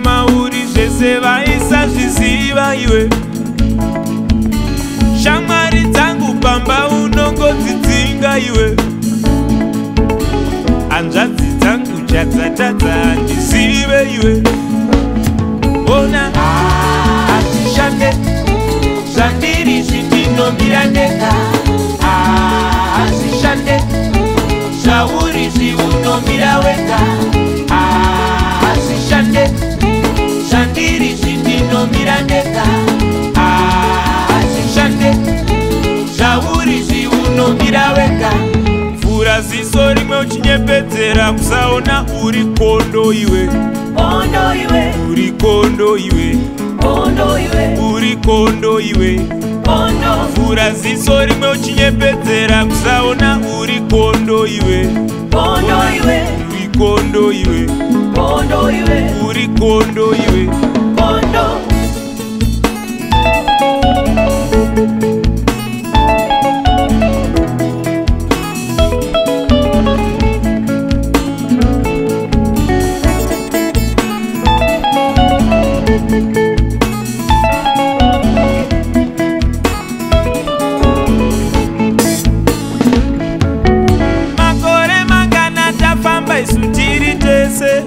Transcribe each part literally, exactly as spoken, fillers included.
mauri zvese vaisazviziva iwe. Shamwari dzangu pamba unongodzidzinga iwe. Hanzvadzi dzangu chadzatadza handizive iwe. Ona Hazvishande zvandiri zvindinomira ndega. Hazvishande zvauri zviunomira wega. Hazvishande zvandiri zvindinomira ndega. Hazvishande zvauri zviunomira wega. vhura ziso rimwe uchinyepedzera kusaona uri kondo iwe. Kondo iwe, Uri kondo iwe. kondo iwe, Uri kondo iwe. kondo, vhura ziso rimwe uchinyepedzera kusaona uri kondo iwe. kondo iwe, Uri kondo iwe. kondo iwe, Uri kondo iwe. kondo. Makore mangana tafamba isu tiri tese.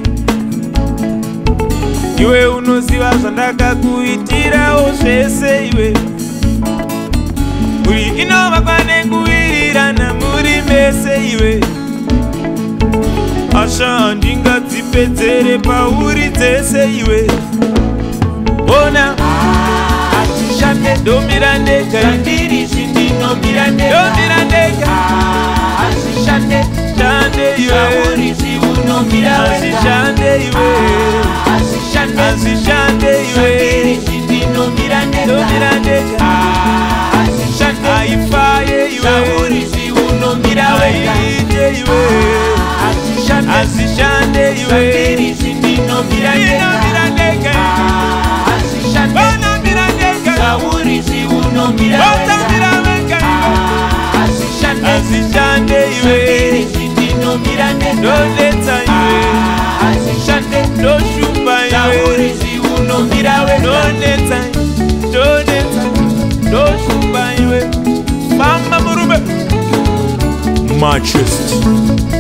Iwe unoziva zvandakakuitirawo zvese iwe. Uri inovakwa nekuwirirana muri mese iwe. Asha handingadzipedzere pauri dzese iwe. Ona Hazvishande ndomira ndega. zvandiri zvindinomira ndega. Ndomira ndega. Hazvishande Shande iwe. zvauri zviunomira wega. Azishande iwe. Hazvishande Azishande zvandiri iwe. zvindinomira ndega. Ndomira ndega. Hazvishande Aifaye zvauri iwe. zviunomira wega. Aite iwe. Hazvishande Azishande iwe. zvandiri zvindinomira ndega. Ndomira ndega. Hazvishande Ndomira ndega. zvauri zviunomira Otambira wega. wega. Hazvishande Azishande zvandiri iwe. zvindinomira ndega. Ndonetsa iwe. Hazvishande Ndoshupa zvauri iwe. zviunomira wega. Ndonetsa. Ndonetsa. Ndoshupa iwe. Famba murume. Majesty.